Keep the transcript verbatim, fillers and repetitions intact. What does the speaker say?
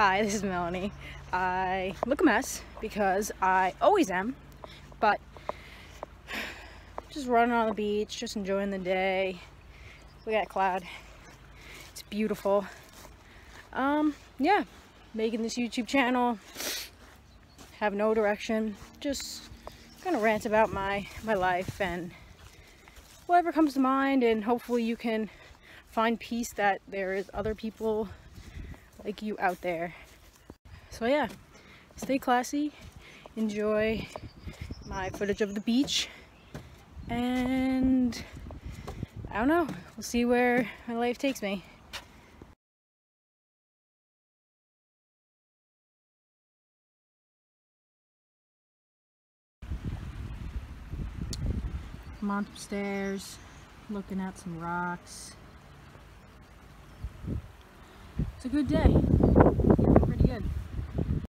Hi, this is Melanie. I look a mess because I always am, but just running on the beach, just enjoying the day. Look at that cloud. It's beautiful. Um, yeah, making this YouTube channel, have no direction, just kind of rant about my, my life and whatever comes to mind, and hopefully you can find peace that there is other people like you out there. So yeah, stay classy, enjoy my footage of the beach, and I don't know, we'll see where my life takes me. I'm on upstairs, looking at some rocks. It's a good day.